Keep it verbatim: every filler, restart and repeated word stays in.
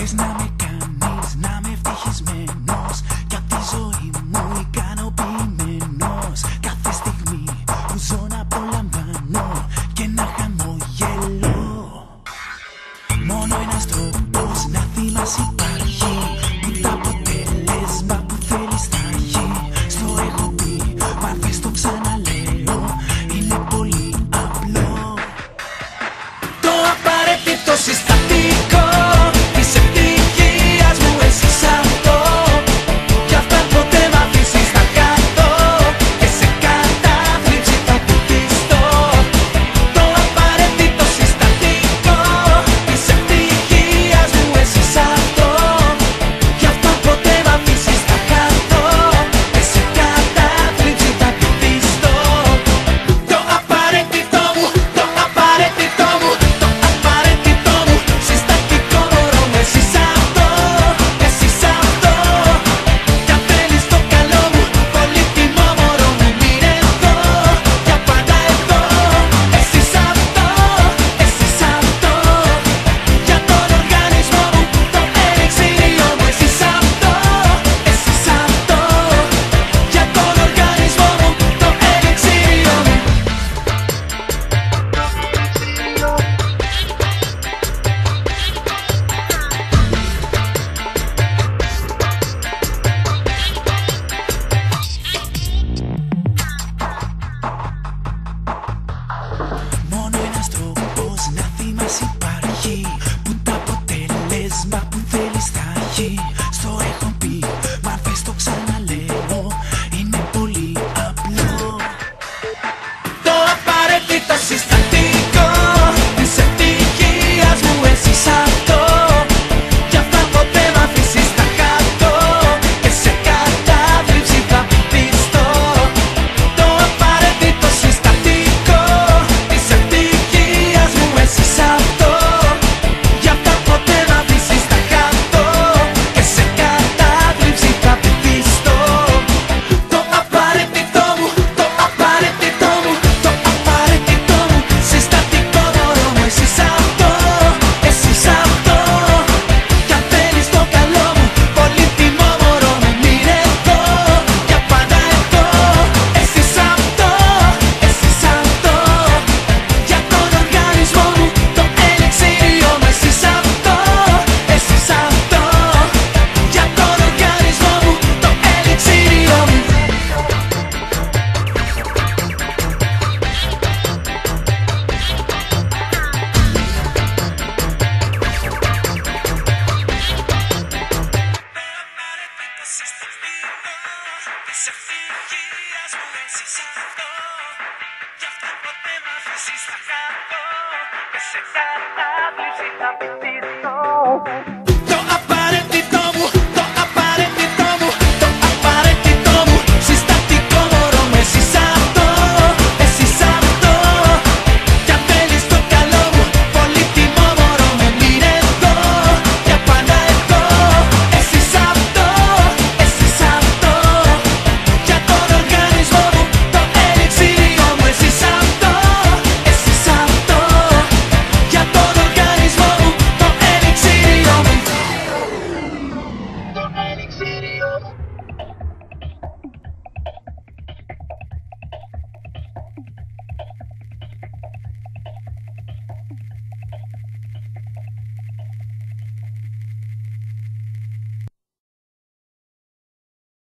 Θες να με κάνεις να είμαι ευτυχισμένος κι απ' τη ζωή μου ικανοποιημένος. Κάθε στιγμή που ζω να απολαμβάνω και ένα χαμόγελο. Μόνο ένας τρόπος να θυμάσαι υπάρχει, που το αποτέλεσμα που θέλεις θα έχει. Στο έχω πει, μα θες το ξαναλέω, είναι πολύ απλό. Το απαραίτητο συστατικό της ευτυχίας μου εσύ σ' αυτό. Κι αυτά ποτέ μ' αφήσεις να κάτω και σε κατάθλιψη θα πουτιστώ. Το απαραίτητο συστατικό της ευτυχίας μου εσύ σ' αυτό. Κι αυτά ποτέ μ' αφήσεις να κάτω και σε κατάθλιψη θα πουτιστώ. Το απαραίτητο μου, το απαραίτητο μου, το απαραίτητο μου συστατικό μωρό μου εσύ σ' αυτό, εσύ σ' αυτό. Κι αν θέλεις το καλό μου, πολύτιμο μωρό μου, μείνε εδώ για πάντα εδώ. Εσύ σ' αυτό, εσύ σ' αυτό. Για τον οργανισμό μου, το ελιξίριο μου εσύ σ' αυτό, εσύ σ' αυτό. Για τον οργανισμό μου, το ελιξίριο μου. Μόνο ένας τρόπος να θυμάσαι υπάρχει, που το αποτέλεσμα που θέλεις θα έχει. Στο έχω πει, μα θες το ξαναλέω, είναι πολύ απλό. Το απαραίτητο συστατικό της ευτυχίας μου εσύ σ' αυτό. Κι αυτά ποτέ μ' αφήσεις να κάτω και σε κατάθλιψη θα πουτιστώ. Το απαραίτητο συστατικό της ευτυχίας μου εσύ σ' αυτό. Γι' αυτά ποτέ μ' αφήσεις να κάτω και σε κατάθλιψη θα πουτιστώ. Το απαραίτητο μου, το απαραίτητο μου, το απαραίτητο μου συστατικό μωρό μου εσύ σ' αυτό, εσύ σ' αυτό. Κι αν θέλεις το καλό μου, πολύτιμο μωρό μου, μείνε εδώ για πάντα εδώ. Εσύ σ' αυτό, εσύ σ' αυτό. Για τον οργανισμό μου, το ελιξίριο μου εσύ σ' αυτό, εσύ σ' αυτό. Για τον οργανισμό μου, το ελιξίριο μου. Της ευτυχίας μου εσύ σ' αυτό. Γι' αυτό ποτέ μ' αφήσεις να χαθώ και σε κατάθλιψη θα πουτιστώ.